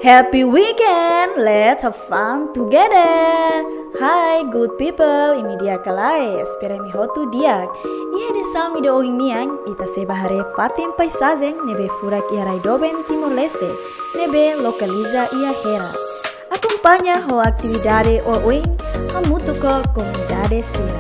Happy weekend! Let's have fun together! Hai good people, ini dia kalai, espera mi hotu diak. Ia de sami do niang, ita seba hare fatim paisajen, nebe furak ia raidoben Timor Leste, nebe localiza ia hera. Acompaña ho actividade o uing, hamutu ko comunidade sira.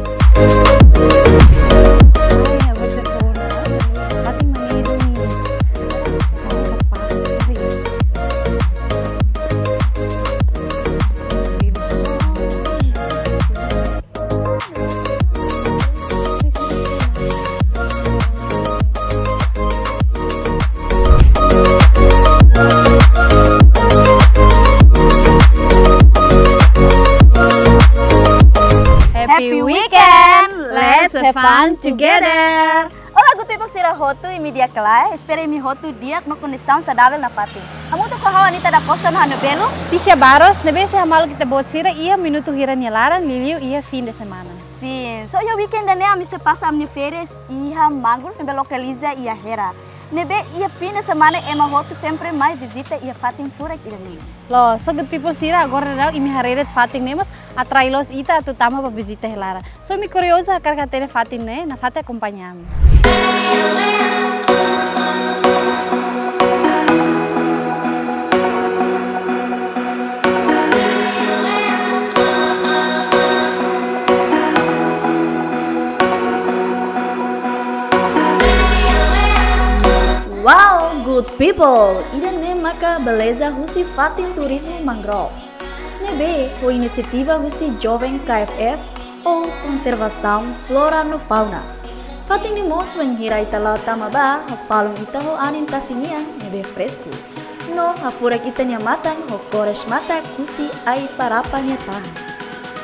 Happy weekend! Let's have fun together! Olá, good people, sira hotu e media kalai. Espera mi hotu dia no condição saudável na pati. Amu tu kau Anita da posta no Hanubelo? Tisha Baros, nebe se hamal kita buat sira ia minuto hira nyalaran liliu ia fim de semana. Sim, so yo weekend ne ami se passa amni férias ia mangul nebe localiza ia hera. Nebe ia fim de semana ema hotu sempre mais visita ia fatin fura kirani. Lo, so good people sira agora dau imi hareret fatin nemos atrailos ita tutama para visita helara. So mi curiosa karena tene fatin ne na fate acompanhami. Wow, good people! Ida ne maka beleza husi fatin turismo mangrove. Nebe ho inisiativa husi jovem KFF ou conservação flora no fauna. Fatin ni mos menghira ita lau tamaba ha falung ita ho anin tasinian nebe fresco. No ha furak ita nya matang ho kores mata husi ai parapa nya tahan.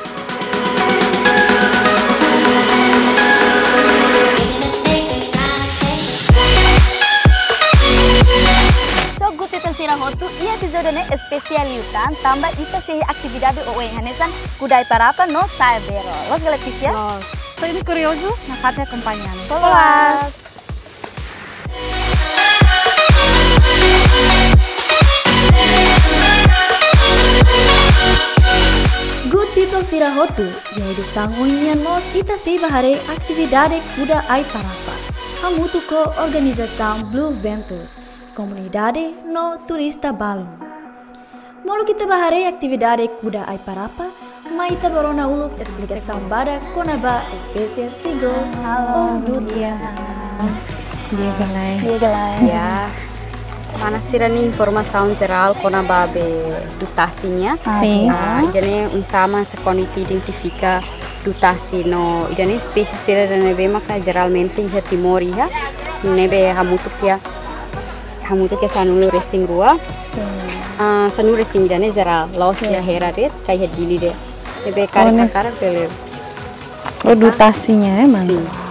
Sira hotu ia episode ne especial liutan tambah ita sehi aktividade o hanesan kudai parapa no saibero. Los galepisia? Los. So ini curioso na fate acompanhami. Polas. Good people sira hotu, ia de sanguinha nos ita se bahare aktividade kuda ai parapa. Hamutu ko organização Blue Ventus. Comunidade no turista balon. Molo kita bahare atividade kuda ai parapa, mai ita barona uluk explicação bada konaba espécies sigos ou dutia. Dia galai. Ya, mana sira ni informação geral konaba be dutasinya. Sim. Jadi unsama sekoniti identifica dutasi no, jadi spesies sira nebe maka geralmente ia timori ya, nebe hamutukia sanulu racing rua, sanulu racing idane geral, laos ya hera det, kayak dili det, nebe karak pele. Produtasinya emang.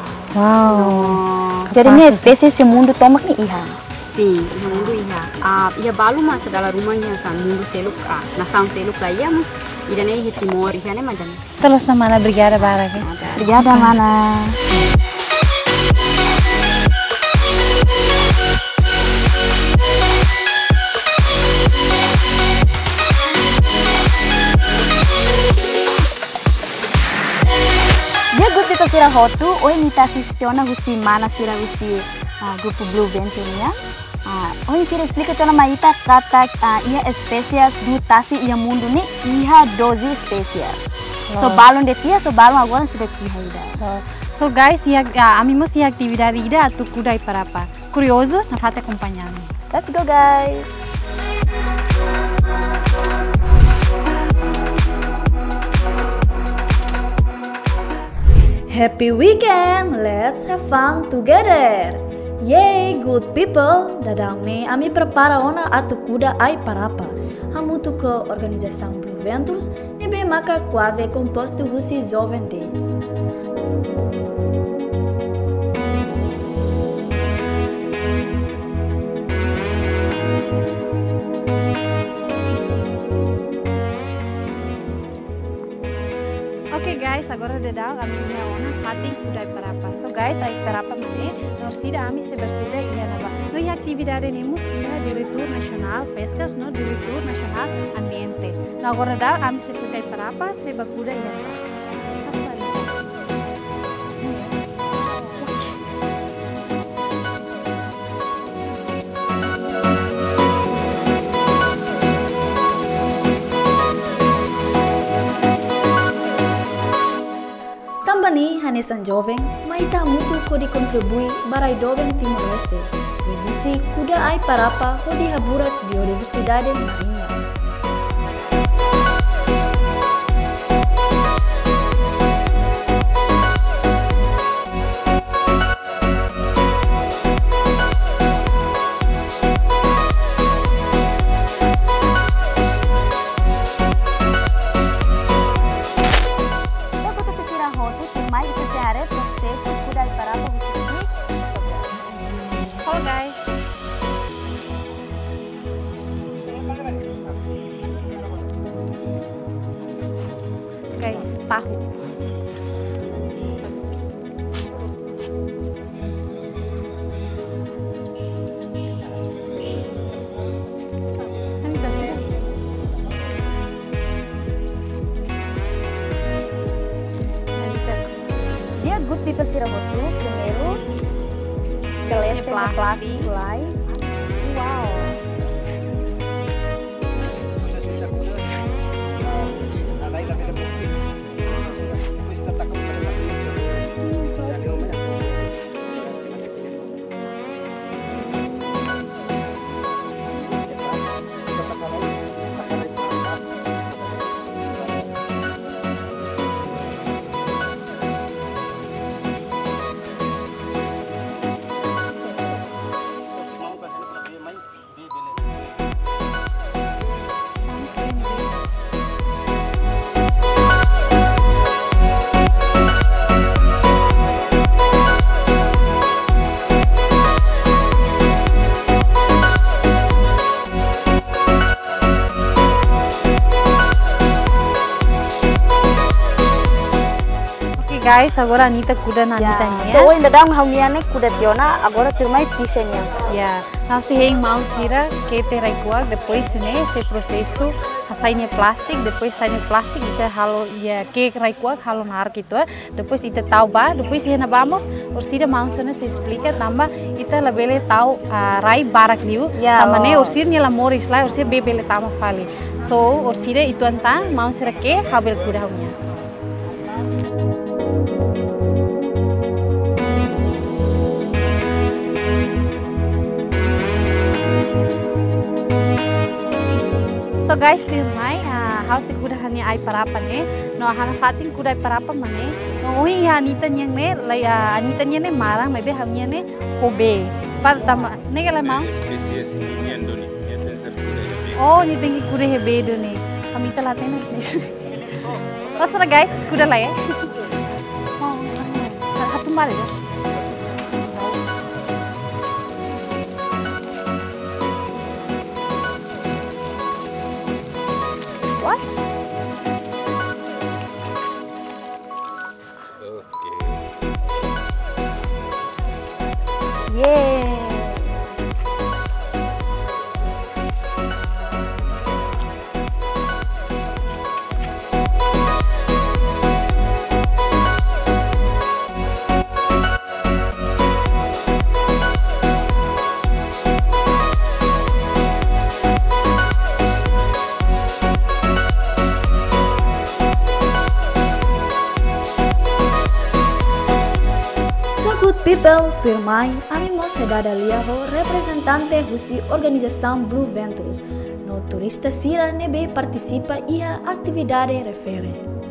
Wow. Jadinya spesies yang mundu tomak ni iha. Sim, mundu iha. Ia balu mas dalam rumahnya san mundu seluk nasang seluk lah ya mas. Idane ia timor iha ne madan. Terus na mana brigada barak ya? Brigada mana? Dia good people sira hotu, oi nita sistema husi mana sira husi grupo Blue Venture ya. Oi sira explica tona maita kata ia espécies mutasi ia mundo ni iha 12 espécies. So balon de tia, so balon agora sira tia ida. So guys, amimos ia atividade ida atu kudai parapa. Curioso, na fate acompanhami. Let's go guys. Happy weekend! Let's have fun together! Yay, good people! Dadang ne ami prepara ona atu kuda ai parapa. Hamutu ko organização Blue Ventures nebe maka quase composto husi jovem day. Oke guys, agora dedal kami una fating kuda Aiparapa. So guys, Aiparapa mane, Orsida ami se berkuda iya naba. No iya atividade nemos iya Diretor Nacional Pescas, no Diretor Nacional Ambiente. No agora da ami se puta Aiparapa se berkuda iya naba. Tambani Hanesan Jovem, maita mutu ko dikontribui barai Jovem Timor Leste. Ibusi kuda Aiparapa ho dihaburas biodiversidade marinha. Halo guys. Guys, tahu. Dia good people Sirahotu, primeiro geleste na plastic mulai. Wow. Guys, agora Anita kuda na Anita niya. So in the down hauniane kuda tiona agora turmai tisenya. Yeah. Now si heng mau sira que te raikuag depois ne se processo saine plastic, depois saine plastic ita halo ya que raikuag halo nar gitu. Depois ita tau ba, depois hena vamos, orsida mau sana se explica tamba ita labele tau rai barak liu. Tamane orsida ni la moris la orsida bebele tama fali. So orsida itu anta mau sira que habel kuda haunia. So guys, firmai house kuda hani Aiparapa ne, no hana fatin kuda Aiparapa mane, no oi Anita nyang ne, Anita nyang ne marang maybe hamnya ne kobe. Par tama ne kala mau? Species niendo ni tercer kuda hebe. Oh, ni tengi kuda hebe do ne. Kamita latena sne. Rasa guys, kuda lah ya. Oh, satu mal ya. People, firmai, amimo sedada liaho representante husi organização Blue Ventures. No turista sira nebe participa ia atividade refere.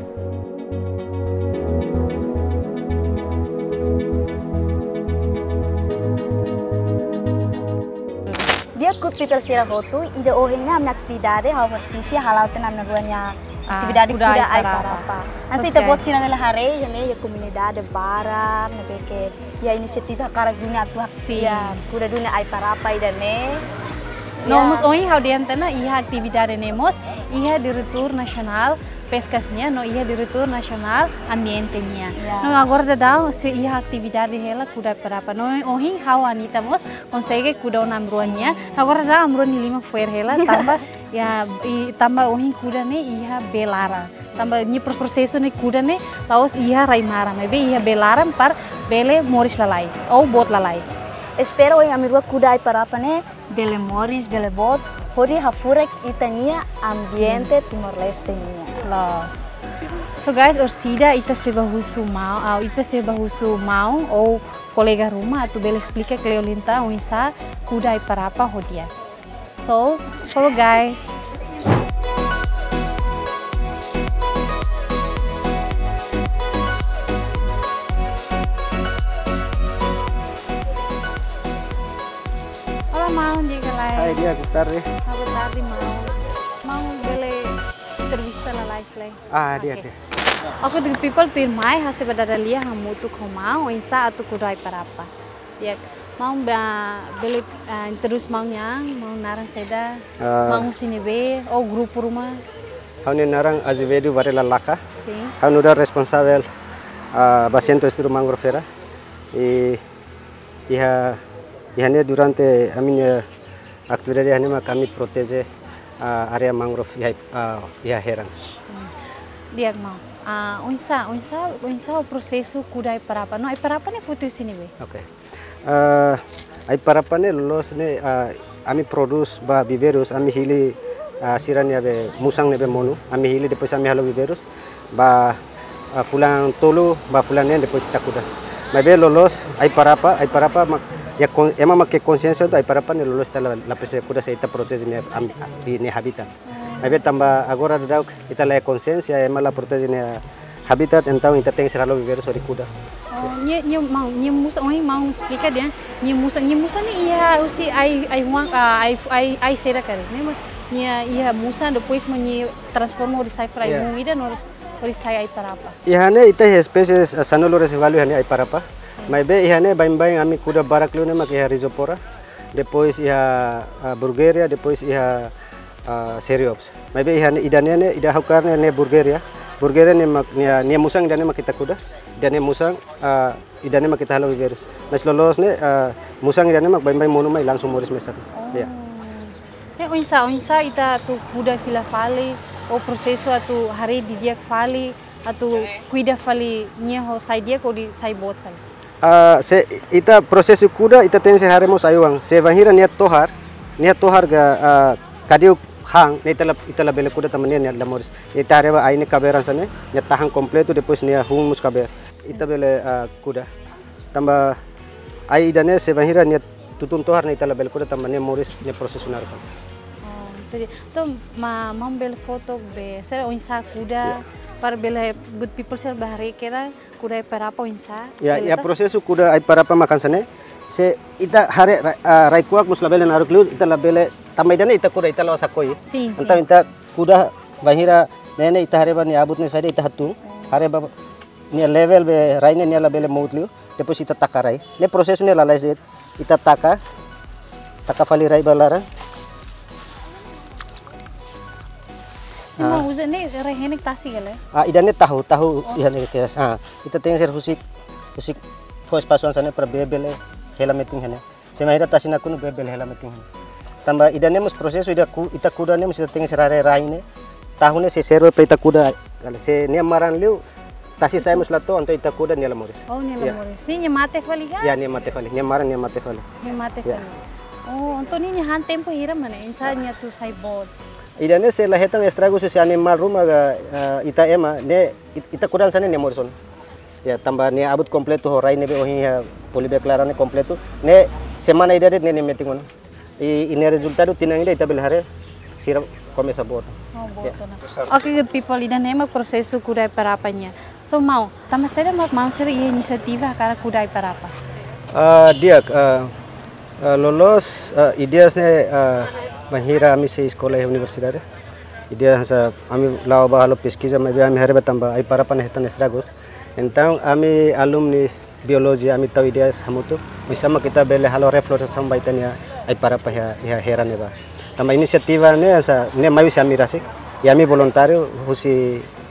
Dia good people Sirahotu, ide ohengnya amna atividade hawa tisi halauten amna ruanya atividade kuda Aiparapa. Ansi ita bot sina mela hare jane ya comunidade barar na beke ya inisiativa karaguna tua ya kuda dunia Aiparapa idane. Nomos oi how diantena iha atividade nemos iha Diretor Nacional pescasnya no ia Diretor Nasional Ambientenya. Ya, No agora dadão se ia atividade ela kuda parapa. No ohin how Anita mos consegue kuda namruannya. Agora da amruan lima fuer ela tambah ya tambah ohin kuda ne ia belara. Tambah ni proseso ne kuda ne laos ia raimara. Maybe ia belaram par bele moris lalais ou bot lalais. Espero oi amirua kudai parapa ne bele moris bele bot hori hafurek itania ambiente Timor Leste nia. Los. So guys, orsida ita se bahusu mau ou colega rumah tu bele explica que leolinta uisa kudai parapa hodia. So, follow guys. Hola mau diga lai. Hai dia tarde. Boa tarde mau bele entrevista la lai. Dia. Aku di people pirmai hase badada lia hamutu komau insa atu kudai parapa. Dia mau bele terus mau narang seda mau sini be grupo rumah. Haune narang Azevedo Varela Laka. Sim. Haune udah responsável Bacento Estilo Mangrofera. Ihane durante a minha atividade kami protege area mangrove ia herang. Dia mau. Unsa o processo kudai parapa. No, ai parapa ne putu sini be. Okay. Ai parapa ne lolos ne ami produce ba viveros ami hili sirania be musang ne be monu ami hili depois ami halo viveros ba fulan tolo ba fulan ne depois takuda. Mas be lolos ai parapa ya ema make consciência do ai parapa ne lolos la prese kuda se ita protege ne habitat. Mas tambah agora dau ita la consciência ema la protege ne habitat então ita tem seralo viveros ori kuda. Nye musa mau explica dia nye musa ni ia usi ai seda kare nye ia musa depois menye transforma ori sai para muida no ori sai ai parapa ihane ita espécies sanolo reservalio ihane ai parapa mas be ihane bain ami kuda barakliu ne mak ia rhizopora depois ia burgeria depois ia seriops mas be ihane idane ne ida haukarne ne burgeria ne mak ne musang idane mak kita kuda idane musang idane mak kita halo virus mas lolos ne musang idane mak bain monu mai langsung moris mesak ya onsa ita tu kuda fila fali o processo atu hari di dia fali atu cuida fali nya ho sai dia ko di sai bot fali se ita prosesu kuda ita tem se haremos ayuang se vahira niat tohar ga kadiu hang ita la bele kuda tamania niat la moris ita reba aine kaberan sane niat tahang completo depois nia humus kaber ita bele kuda tambah ai idane se vahira niat tutun tohar ita la bele kuda tamania moris nia prosesu narkan jadi to mam bele foto be ser onsa kuda para bele good people ser bahari kira kuda parapa onsa ya prosesu kuda ai parapa makan sane se ita hare raikuak mus labele naruklu ita labele tamaidane ita kuda ita lo sakoi entah ita kuda bahira nene ita hare bani abut ne sade ita hatu hare ba ni level be raine ni labele moutlu depois ita takarai ne prosesu ne lalai set ita taka fali rai balara mau usa ne rehenek tasi gale idane tahu ihane kes ita tem ser husik fo espaço ansane para bebele hela meting hane se mahira tasina kunu bebele hela meting hane tambah idane mus proseso ita kuda ne mus ita tem ser are raine tahune se serve pe ita kuda kale se ne maran liu tasi sai mus lato anto ita kuda ne la moris moris ni mate fali ga ya ne mate fali ne maran ne mate fali anto ni han tempo hira mane insanya tu sai bot idane se la hetang estrago se animal rumah ga ita ema ne ita kudan sane ne morison ya tambah ne abut completo ho rai ne be ohi polibeclarane completo ne semana idade ne metingon ini resultado tinang ida ita belhare sira começa bot okay good people idane ema proseso kudai parapanya so mau tamasere mau ser inisiativa cara kudai parapa dia lolos ideas ne bahira ami se escola e universidade ideas ami lao bahalo pesquisa mas ami hareba tamba ai parapa ne estan estragos então ami alumni biologia ami tahu ideas hamutu misama kita bele halo reflorescence baitania ai parapa ya herane ba tamba inisiativa ne mayu se ami rasik e ami voluntário husi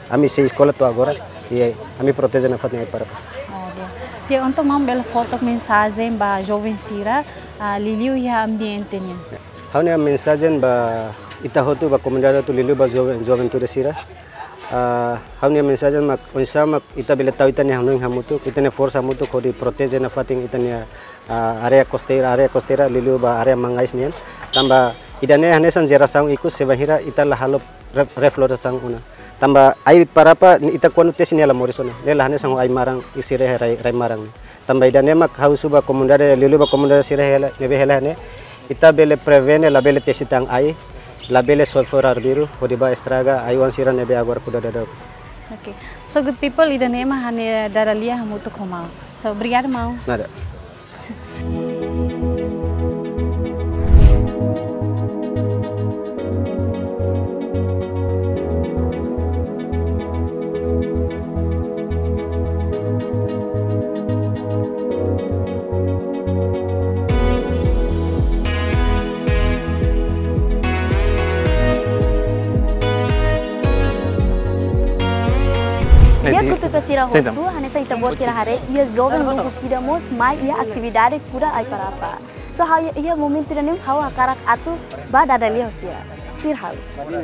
ami sei escola tu agora e ami protege na fatinha para. E untuk mau bela foto mensagem ba jovem sira liliu ya ambiente nya. Hanya mensagem ba ita hotu ba comunidade tu liliu ba jovem tu sira. Hanya mensagem mak onsama ita bela tahu ita nya hanung hamutu ita nya força hamutu ko di protege na fating ita nya area costeira liliu ba area mangais nian. Tamba idane hanesan geração iku sebahira ita la halo refloração una. Tamba ai parapa ita kuanu tes ni ala morisona lela hane sango ai marang isire rai marang tamba idane mak hausuba comunidade lulu ba comunidade sire hela nebe hela ne ita bele prevene la bele tesitang ai la bele sulfur biru hodiba estraga ai wan sira nebe agora kuda dada. Okay, so good people idane ma hane daralia hamutu komau, so obrigado mau. Nada. Ia kutu sira hotu, hanesa ita buat sira hare, ia jovem grupo kita mos mai ia atividade kuda ai parapa. So how ia momento nems how akarak atu ba dadalia sira. Tir how.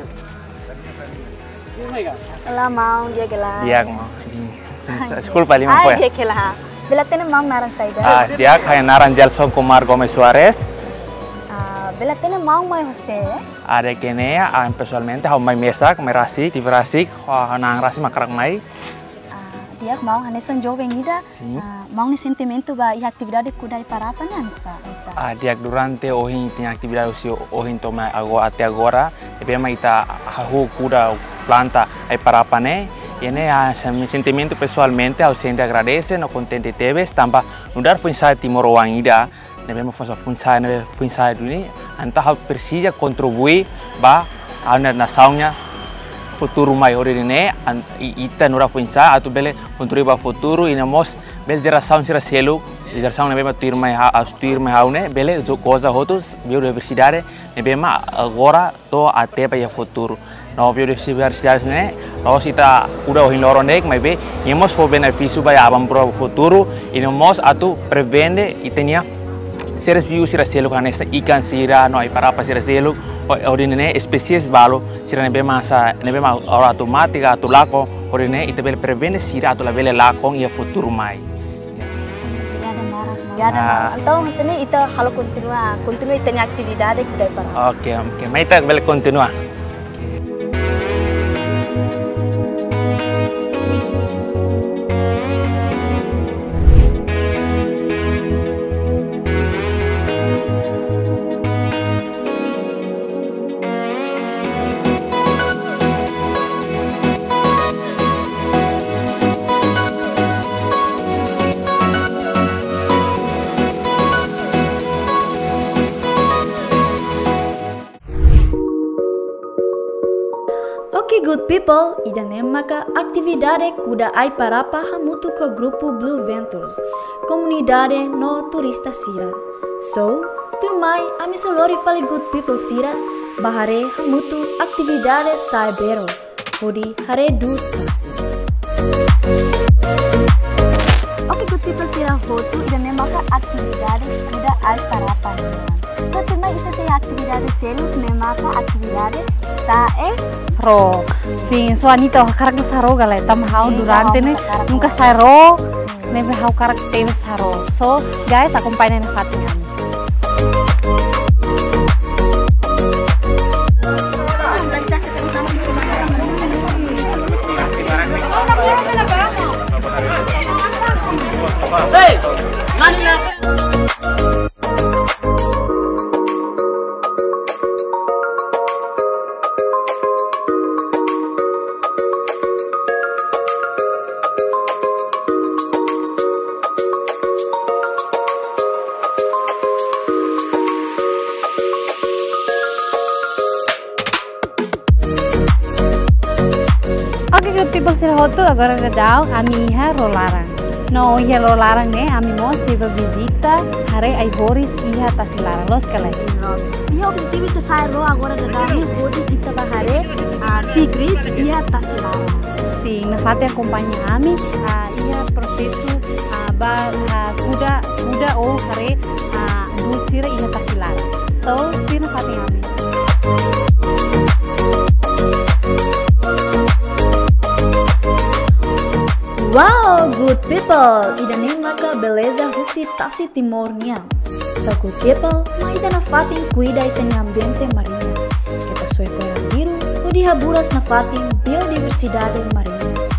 Ela mau dia gela. Dia mau. School paling mau ya. Dia gela. Bela tene mau naran saida. Dia kayak naran Gelson Kumar Gomes Suarez. Bela tene mau mai Jose. Ada kene pessoalmente how mai mesa, mai rasik, tive rasik, nang rasik makarak mai. Dia mau hanesan jovem ida. Mau ni sentimento ba ia atividade kuda ai parapa nansa. Dia durante ohin tinha atividade usi ohin toma agora, ebe mai ita hahu kuda planta ai parapa ne. Ini sentimento pessoalmente ao sente agradece, no contente teves, tamba nudar foi sai Timor ida. Nebe fazer função duni, anta hal persija contribui ba a naçãonya futuro maior ini, ita nura função, atu bele contribui ba futuro e namos bel geração sira selo, geração nebe ma tuir mai haune, bele coisa outros biodiversidade nebe ma agora to até para o futuro. No biodiversidade ne, nós ita udah ohin loronek, mas be, nemos for benefício ba abam pro futuro e namos atu prevende itenia seres view sira selo kanesa ikan sira no ai parapa sira selo ordine spesies balo sira nebe ma ora automatica tu lako ordine ite bel prevene sira tu la bele lako ia futuro mai. Ya, então sini ita halo continua itenya atividade kudai para. Oke, mai ita bel continua. Ok, good people, idane maka atividade kuda ai parapa hamutu ke grupo Blue Ventures, comunidade no turista sira. So, turmai ami salori fali good people sira, bahare hamutu atividade saibero, hodi hare du taksi. Ok, good people sira hotu idane maka atividade kuda ai parapa. So, turmai ita saya atividade selu, maka atividade sae ro. Sim, so Anita karak saro galai tam hau durante ne nunca sai ro, nebe hau karak teve saro. So guys, acompanhem na Fatinha. Hey, Manila. Oke, good people sira hotu agora gadau ami ha rolarang. No ia rolarang ne ami mo siva visita hare ai boris iha tasilarang los kale. Ia objetivo ita sai ro agora dadani hodi ita bahare sigris ia tasilara. Sim, na fati acompanha ami, ia processo kuda ou hare dulcira ia tasilara. So, tina fati ami. Wow, good people! Idanin maka beleza husi tasi timornya. So good people, maida na fatin cuida ikan ambiente marinho. Kita sue fora biru, o dihaburas na fatin biodiversidade marinho.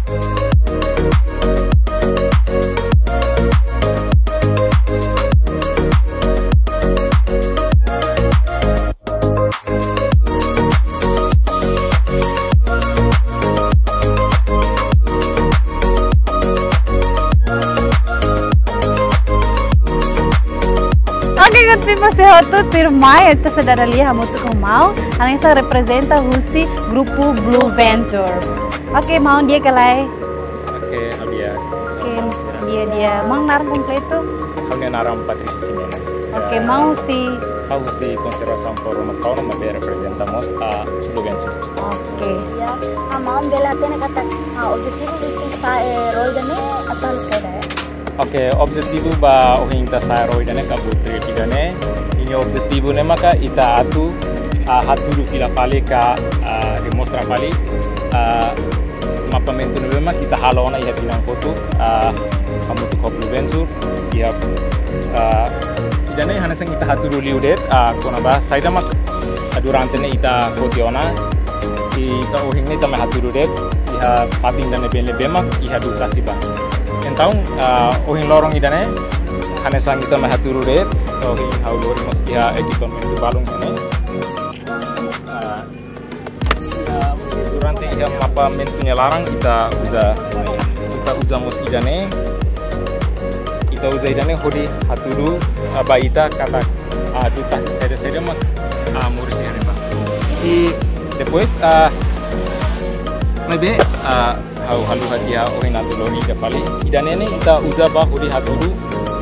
Você hotu tirmai esta sadaralia hamutu ko mau, ana isa representa husi grupo Blue Venture. Oke, mau dia kelai. Oke, dia. Oke, dia mang narang kompleto. Halnya narang Patricio Jimenez. Oke, mau si conservação flora fauna mas representamos a Blue Venture. Oke. Ya, mau bela tena kata objetivo itu saya roidane atau saya. Oke, objetivo ba ohinta sa roidane kabutri tidane. Ini objetivo ne maka ita atu haturu fila pali ka demonstra pali mapamento ne mak kita halona iha tinang foto kamu tu Blue Venture ya idane hana sang ita haturu liudet kona ba saida mak durante ne ita kotiona ita ohingne ta haturu det iha pating dane benle bemak iha dukasi ba. Então, ohin lorong idane hane sang kita mahaturu det ohin haulori mos dia edikon men balung hene durante ia mapa mentunya larang kita uza mos idane kita uza idane hodi haturu baita kata duta sede mak muris hene ba e depois maybe halu hadia ohin atulori da pali idane ne ita uza ba hodi haturu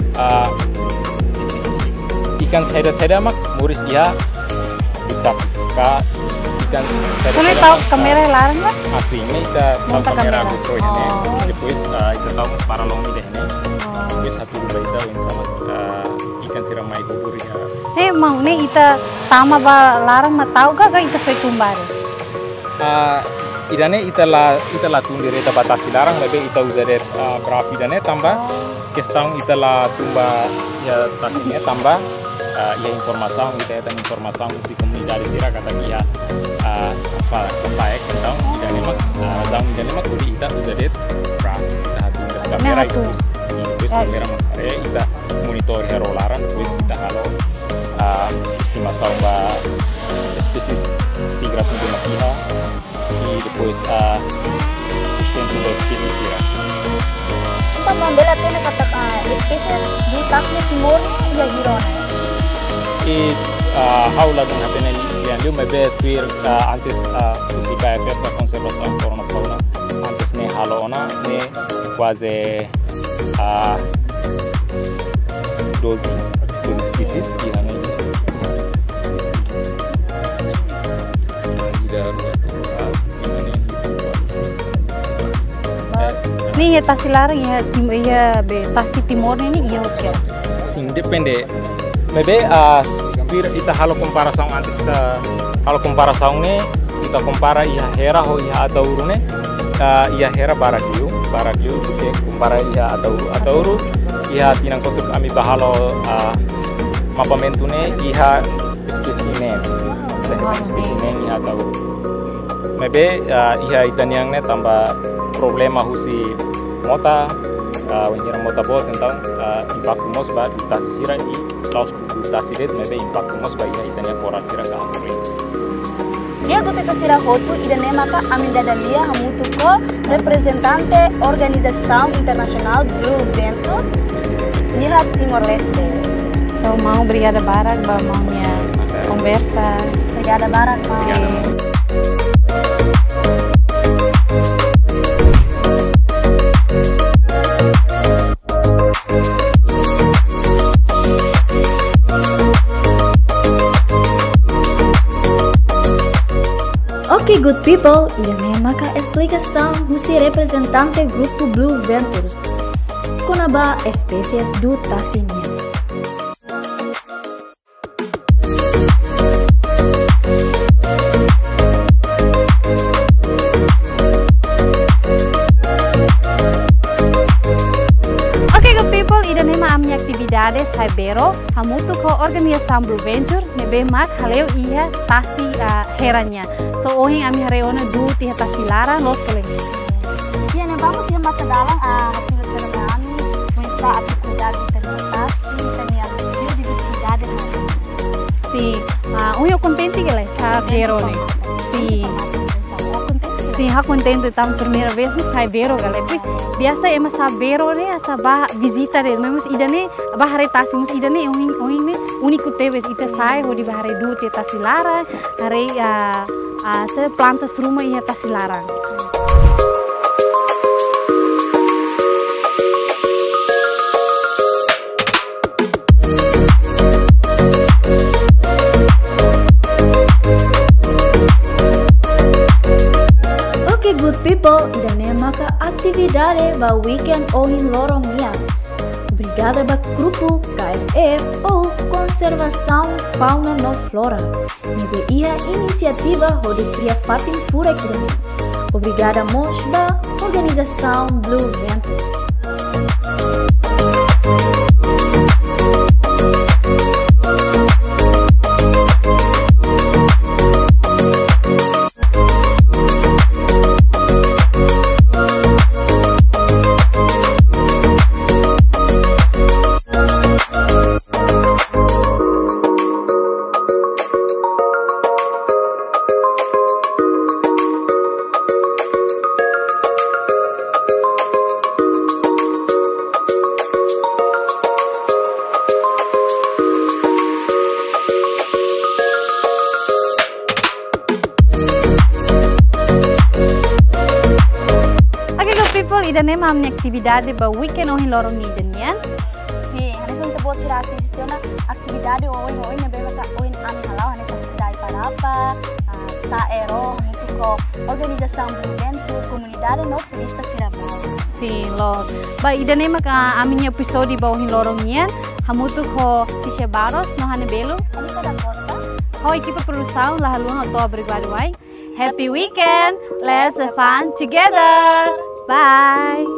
ikan seda mak muris dia tas ka ikan seda. Kuni tahu kamera larang lah? Asing ni kita tahu kamera GoPro ini. Depois kita tahu para long ini ini. Depois satu dua kita sama ikan siramai kubur ya. Hei mau ni kita tama ba larang ma tahu ka kita soi tumbare. Idane ita la tundire ita batasi larang lebe ita uzare berapa idane tambah kestang ita la tumba ya tasinya tambah ya informasi kita dan informasi si komunitas sira kata dia apa baik tentang idane mak dang idane mak kuli ita uzare berapa ita tunda kamera itu terus kamera mak ita monitor hero larang terus ita halo estimasi ba spesies sigra sudah makiha e depois o centro da espécie kira. Então, membela tena kata spesies di tasnya timur ya girona. E haula dengan hatene yang dia mebe tuir antes usi KFF da conservação flora fauna antes ne halona ne quase 12 species que hanya Ni ya tasi larang ya tasi timor ini iya oke. Sim depende. Maybe kita halo comparação antes da halo comparação ne kita compara ia hera ho ia atau urune ia hera baragio porque compara ia atau uru ia tinang kotuk ami bahalo mapamento ne ia spesimen ia atau maybe ia itaniang ne tambah problema husi mota wenjera mota bot tentang impacto mos ba dutasi sira i laus dutasi det maybe impacto mos ba ia itania koral sira ka amore Dia gota sira hotu idane maka aminda dalia hamutu ko representante Organização Internacional Blue Venture Niha Timor Leste. So mau Brigada Barat ba maunya conversa Brigada Barat mau. Ok, good people, iremos maka explicação husi representante grupo Blue Ventures conaba espécies do Tassinha. Atividades Saibero, hamutu ko organização Blue Venture, nebe mak haleu iha tasi heranya. So ohing ami hareona du tiha tasi lara los colegas. Ya, ne vamos ya mata dalang atividade kami, mesa atividade tasi, tania biodiversidade. Si, eu contente que Saibero ne. Si. Sim, eu contente então primeira vez no Saibero galera. Pois biasa ema Saibero ne asa bah visita de, mas idane bah hari tasi mus idane ohing ne uniku teves ita sai ho di bahare du te tasi lara, hari se plantas rumah ia tasi lara. Good people, idane maka atividade ba weekend ohin lorong nian. Obrigada ba grupo KFF ou Conservação Fauna no Flora. Nebe ia iniciativa ho de cria fatin furek idane. Obrigada mos ba organização Blue Ventures. Idane mamnya atividade ba weekend ohin lorong ni denian. Si, hanes untuk buat sira asistena atividade ohin nebe maka ohin ami halau hanes atividade para apa? Saero mutuko organização Blue Venture comunidade no turista Sirabau. Si, los. Ba idane maka aminya episode ba ohin lorong nian, hamutu ko Tisha Baros no hane belo. Anita da Costa. Ho equipa produção la haluan oto obrigado ai. Happy weekend. Let's have fun together. Bye.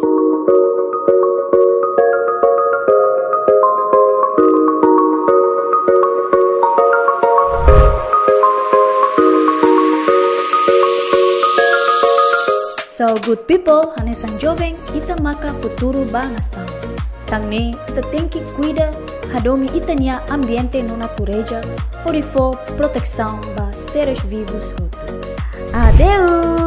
So good people, hanesan jovem ita maka futuro bangsa. Tangne ita tem que cuida hadomi itania ambiente no natureza, orifo proteção ba seres vivos. Adeus.